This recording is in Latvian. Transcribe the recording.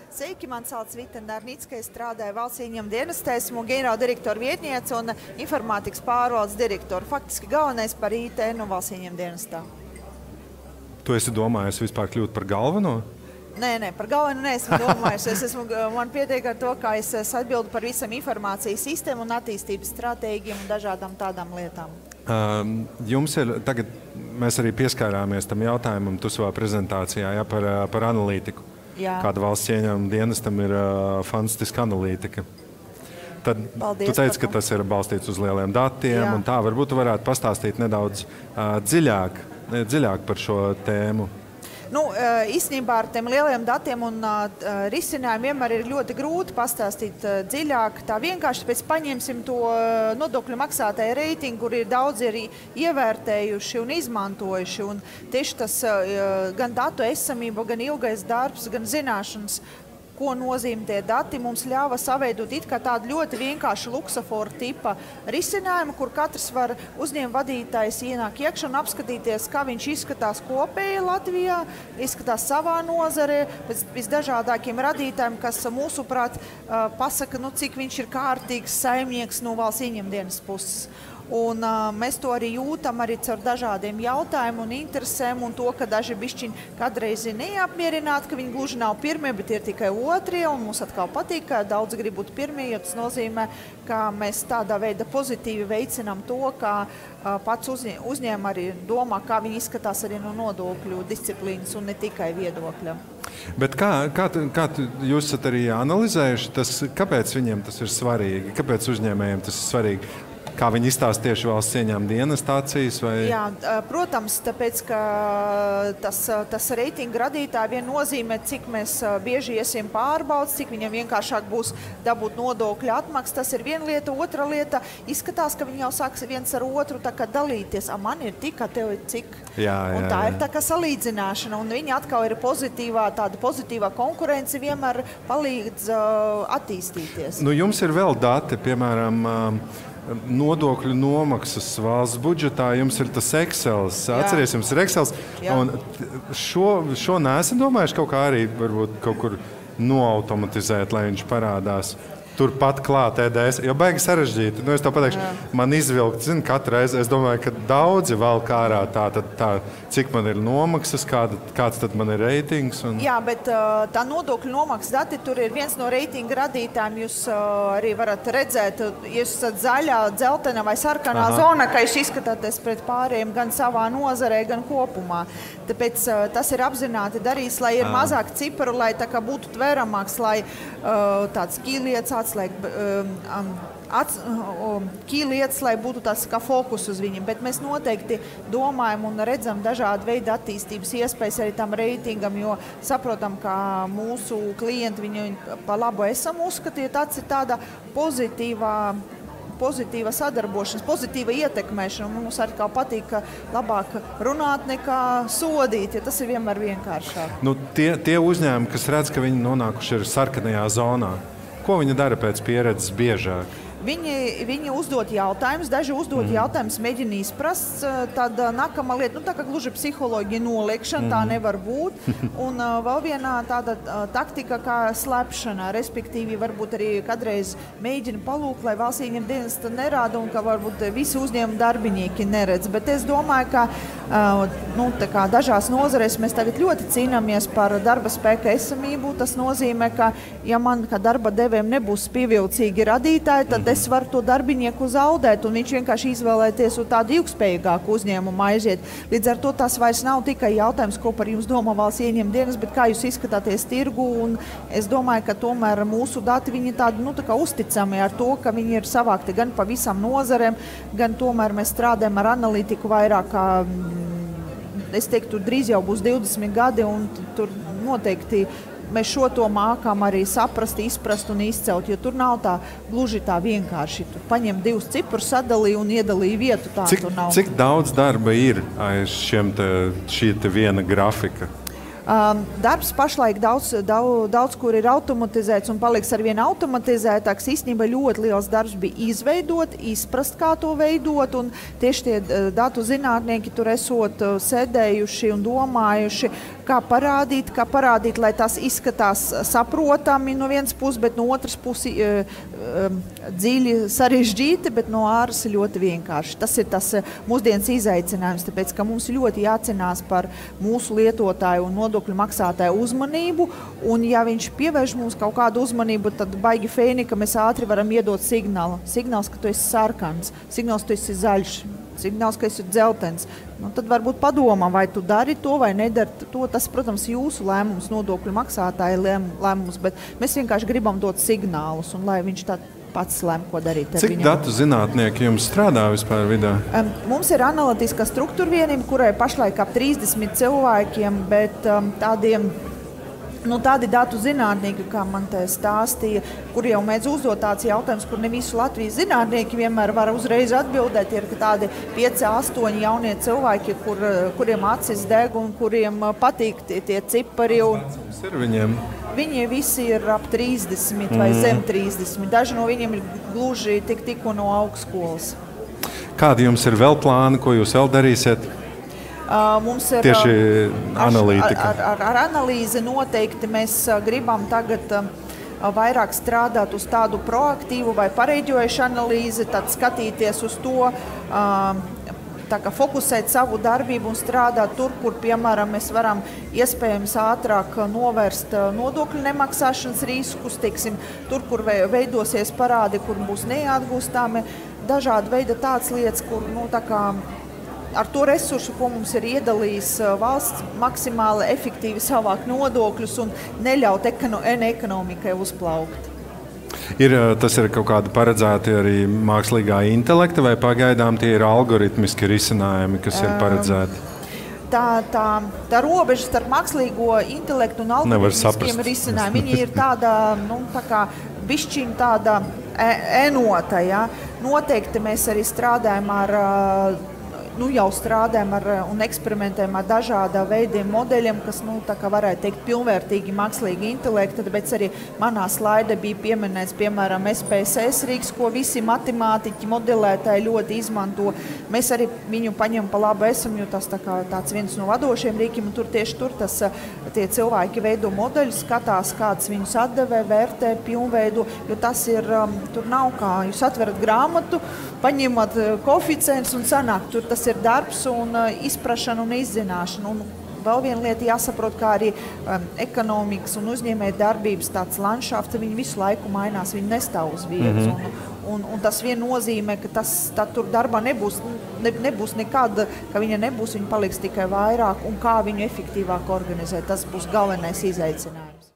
Sveiki, man sauc Vita Narnicka, es strādāju valsts ieņēmuma dienestā, esmu ģenerāldirektora vietniece un informātikas pārvaldes direktora. Faktiski galvenais par IT valsts ieņēmuma dienestā. Tu esi domājis vispār kļūt par galveno? Nē, par galveno neesmu domājis. Man pietiek ar to, ka es atbildu par visam informācijas sistēmu un attīstības stratēģiem un dažādām tādām lietām. Jums ir, tagad mēs arī pieskārāmies tam jautājumam, tu savā prezentācijā, par analītiku. Jā. Kāda valsts ieņēmuma dienestam ir fantastiska analītika. Tad tu teici, ka tas ir balstīts uz lieliem datiem, un tā varbūt tu varētu pastāstīt nedaudz dziļāk par šo tēmu. Īstenībā ar tiem lieliem datiem un risinājumiem vienmēr ir ļoti grūti pastāstīt dziļāk. Tā vienkārši pēc paņemsim to nodokļu maksātāju reitingu, kur ir daudzi arī ievērtējuši un izmantojuši. Un tieši tas gan datu esamība, gan ilgais darbs, gan zināšanas, ko nozīmē tie dati, mums ļāva saveidot it kā tādu ļoti vienkāršu luksaforu tipa risinājumu, kur katrs var uzņēmuma vadītājs ienāk iekšā un apskatīties, kā viņš izskatās kopēji Latvijā, izskatās savā nozarē, pēc visdažādākiem radītājiem, kas mūsuprāt pasaka, cik viņš ir kārtīgs saimnieks no valsts ieņēmuma dienas puses. Un mēs to arī jūtam arī caur dažādiem jautājumiem un interesēm un to, ka daži bišķiņi kādreiz ir neapmierināti, ka viņi gluži nav pirmie, bet ir tikai otrie, un mums atkal patīk, ka daudz grib būt pirmie, jo tas nozīmē, ka mēs tādā veidā pozitīvi veicinām to, ka pats uzņēmuma arī domā, kā viņi izskatās arī no nodokļu disciplīnas un ne tikai viedokļa. Bet kā jūs esat arī analizējuši, kāpēc viņiem tas ir svarīgi, kāpēc uzņēmējiem tas ir svarīgi? Kā viņi izstāsta tieši valsts ieņēmuma dienesta acīs? Jā, protams, tāpēc, ka tas reitinga radītāji vien nozīmē, cik mēs bieži iesim pārbaudas, cik viņam vienkāršāk būs dabūt nodokļu atmaksu. Tas ir viena lieta. Otra lieta izskatās, ka viņi jau sāks viens ar otru tā kā dalīties. Man ir tik, tev ir cik. Un tā ir tā kā salīdzināšana. Un viņi atkal ir tāda pozitīvā konkurence vienmēr palīdz attīstīties. Jums ir vēl dati, piemēram, nodokļu nomaksas valsts budžetā, jums ir tas Excels. Atceries, jums ir Excels. Un šo neesam domājuši kaut kā arī varbūt kaut kur noautomatizēt, lai viņš parādās turpat klāt EDS, jo baigi sarežģīti. Es tev pateikšu, man izvilkt, katru reizi, es domāju, ka daudzi valk ārā tā, cik man ir nomaksas, kāds tad man ir reitings. Jā, bet tā nodokļu nomaksas dati, tur ir viens no reitinga radītājiem, jūs arī varat redzēt, jūs esat zaļā, dzeltena vai sarkanā zona, ka jūs izskatāties pret pārējiem gan savā nozarē, gan kopumā. Tāpēc tas ir apzināti darīts, lai ir mazāk ciparu, lai tā kā būtu tveramāks, lai tāds kīlietas kīlietas, lai būtu tāds kā fokus uz viņiem. Bet mēs noteikti domājam un redzam dažādu veidu attīstības iespējas arī tam reitingam, jo saprotam, ka mūsu klienti viņu pa labu esam uzskatīt. Tas ir tāda pozitīva sadarbošanās, pozitīva ietekmēšana. Mums arī patīk labāk runāt nekā sodīt, jo tas ir vienmēr vienkāršāk. Tie uzņēmumi, kas redz, ka viņi nonākuši ir sarkanajā zonā, ko viņi dara pēc pieredzes biežāk? Viņi uzdod jautājumus, daži uzdod jautājumus, mēģina izprast. Tad nākamā lieta, tā kā gluži psiholoģija noliekšana, tā nevar būt. Un vēl viena tāda taktika kā slēpšana, respektīvi varbūt arī kādreiz mēģina palūkt, lai valsts ieņēmuma dienesta nerāda un ka varbūt visi uzņēmuma darbinieki neredz. Bet es domāju, ka dažās nozarēs mēs tagad ļoti cīnāmies par darba spēka esamību. Tas nozīmē, ka ja man kā darba devējiem nebūs pievilcīgi radītāji, tad es varu to darbinieku zaudēt, un viņš vienkārši izvēlēties uz tādu ilgspējīgāku uzņēmumu aiziet. Līdz ar to tas vairs nav tikai jautājums, ko par jums domā valsts ieņēmuma dienas, bet kā jūs izskatāties tirgu, un es domāju, ka tomēr mūsu dati viņi tādi, tā kā uzticami ar to, ka viņi ir savākti gan pa visam nozarēm, gan tomēr mēs strādājam ar analītiku vairāk, es teiktu, drīz jau būs 20 gadi, un tur noteikti mēs šo to mākām arī saprast, izprast un izcelt, jo tur nav tā gluži tā vienkārši. Tu paņem divus ciprus, sadalīji un iedalīji vietu. Cik daudz darba ir aiz šī viena grafika? Darbs pašlaik daudz kur ir automatizēts un paliks arvien automatizētāks. Īstenībā ļoti liels darbs bija izveidot, izprast, kā to veidot, un tieši tie datu zinātnieki tur esot sēdējuši un domājuši, kā parādīt, lai tas izskatās saprotami no vienas puses, bet no otras puses dziļi sarežģīti, bet no āras ļoti vienkārši. Tas ir tas mūsdienas izaicinājums, tāpēc, ka mums ļoti jācenās par mūsu lietotāju un nodokļu maksātāju uzmanību, un ja viņš pievērš mums kaut kādu uzmanību, tad baigi fēni, ka mēs ātri varam iedot signālu. Signāls, ka tu esi sarkans, signāls, ka tu esi zaļš, signāls, ka esi dzeltens. Tad varbūt padomā, vai tu dari to vai nedari to. Tas, protams, jūsu lēmums, nodokļu maksātāja lēmums, bet mēs vienkārši gribam dot signālus, un lai viņš tā pats lēm, ko darīt. Cik datu zinātnieki jums strādā vispār vidē? Mums ir analītiskā struktūra vienība, kurai pašlaik ap 30 cilvēkiem, bet tādi datu zinātnieki, kā man te stāstīja, kur jau mēdz uzdot tāds jautājums, kur ne visu Latvijas zinātnieki vienmēar var uzreiz atbildēt, ir tādi 5-8 jaunie cilvēki, kuriem acis deg un kuriem patīk tie cipari. Cik ir viņiem? Viņi visi ir ap 30 vai zem 30. Daži no viņiem ir gluži tikko no augstskolas. Kādi jums ir vēl plāni, ko jūs vēl darīsiet? Mums ir tieši analītika. Ar analīzi noteikti mēs gribam tagad vairāk strādāt uz tādu proaktīvu vai pareģojušu analīzi, tad skatīties uz to, fokusēt savu darbību un strādāt tur, kur, piemēram, mēs varam iespējams ātrāk novērst nodokļu nemaksāšanas riskus, teiksim, tur, kur veidosies parādi, kur būs neatgūstāmi, dažādi veidi tādas lietas, kur, ar to resursu, ko mums ir iedalījis valsts, maksimāli efektīvi savākt nodokļus un neļaut ekonomikai uzplaukt. Tas ir kaut kādi paredzēti arī mākslīgā intelekta, vai pagaidām tie ir algoritmiski risinājumi, kas ir paredzēti? Tā robeža starp mākslīgo intelektu un algoritmiskiem risinājumiem, viņi ir tāda, bišķiņ tāda enota, ja? Noteikti mēs arī strādājam jau strādājam un eksperimentējam ar dažādiem veidiem modeļiem, kas, varētu teikt, pilnvērtīgi mākslīgi intelekti, tāpēc arī manā slaida bija pieminēts, piemēram, SPSS rīks, ko visi matemātiķi, modelētāji ļoti izmanto. Mēs arī viņu paņem pa labu esam, jo tas tāds viens no vadošiem rīkiem, un tur tie cilvēki veido modeļus, skatās, kāds viņus atdevē, vērtē, pilnveido, jo tas ir, tur nav kā, jūs atverat grāmatu, paņemat koeficients un sanāk, tur tas ir darbs un izprašana un izzināšana. Un vēl viena lieta jāsaprot, kā arī ekonomikas un uzņēmēja darbības tāds landšafts, viņi visu laiku mainās, viņi nestāv uz vietas. Un tas vien nozīmē, ka tur darbā nebūs nekad, ka viņa nebūs, viņa paliks tikai vairāk un kā viņu efektīvāk organizēt. Tas būs galvenais izaicinājums.